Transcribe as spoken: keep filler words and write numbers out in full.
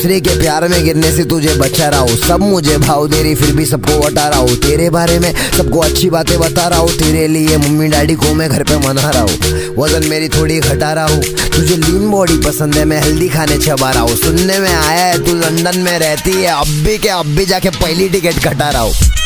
दूसरे के प्यार में गिरने से तुझे बचा रहा हूँ। सब मुझे भाव दे रही फिर भी सबको बता रहा हूँ। तेरे बारे में सबको अच्छी बातें बता रहा हूँ। तेरे लिए मम्मी डैडी को मैं घर पे मना रहा हूँ। वजन मेरी थोड़ी घटा रहा हूँ। तुझे लीन बॉडी पसंद है, मैं हेल्दी खाने चबा रहा हूँ। सुनने में आया है तू लंदन में रहती है, अब भी के अब भी जाके पहली टिकट कटा रहा हूँ।